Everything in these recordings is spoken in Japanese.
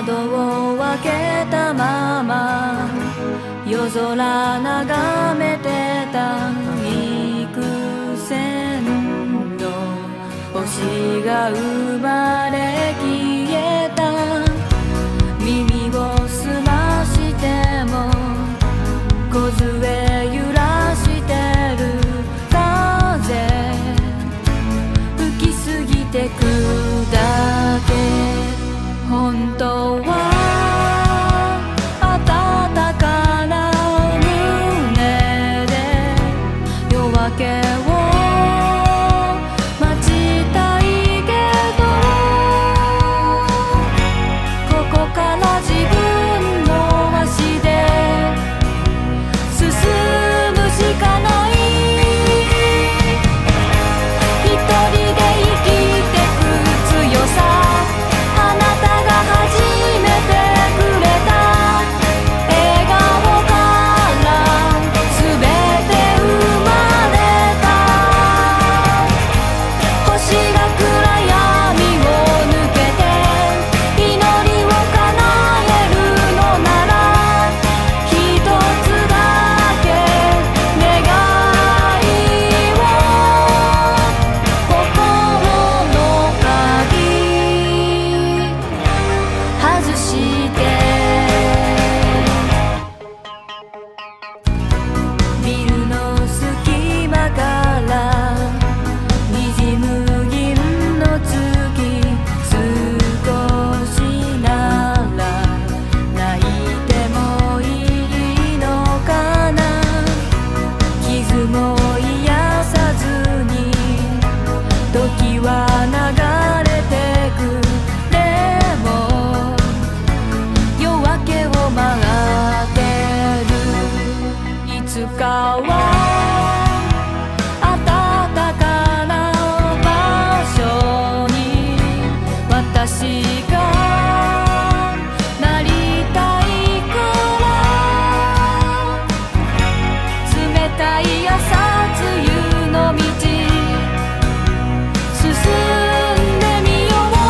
窓を開けたまま夜空眺めてた幾千の星が生まれ消えた。耳を澄ましても梢揺らしてる風吹きすぎてくだけ。本当は温かな胸で夜明けを待ちたいけど、ここから自分の足で進むしかない。一人で生きてく強さ、あなたが初めてくれた笑顔から全て生まれた。星が暗闇を抜けて祈りを叶えるのなら、一つだけ願いを、心の鍵外して。ビルの隙間から滲む銀の月、少しなら泣いてもいいのかな。傷も癒さずに時は流れてく。でも夜明けを待ってる。いつかは暖かな場所に私がなりたいから、冷たい朝露の道進んでみよう。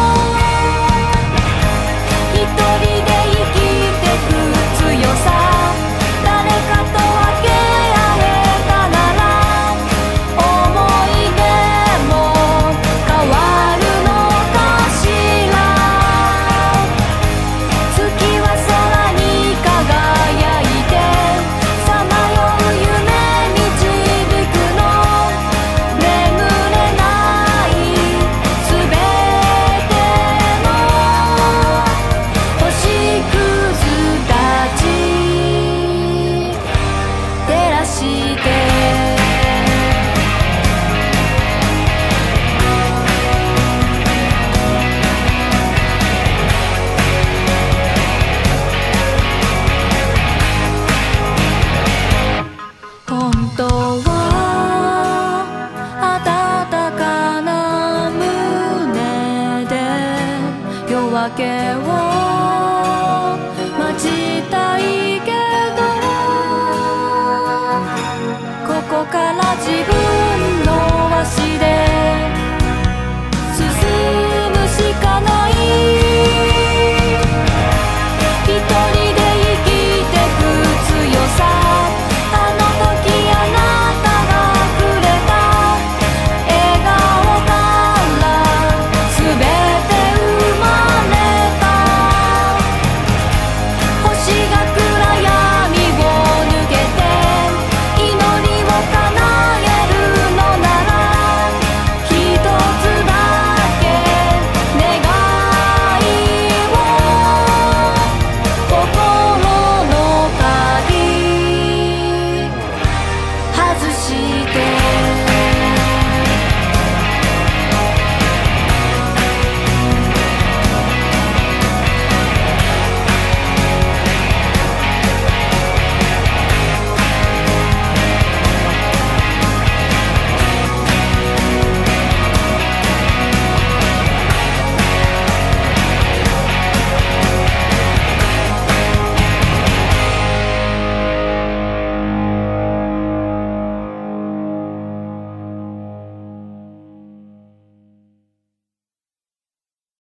一人で生きてく強さ、誰かと分け合えたなら思い出も変わるのかしら。月は空に輝いてさまよう夢導くの。眠れないすべての星屑たち照らして。本当は温かな胸で夜明けを待ちたいけど、ここから自分の足で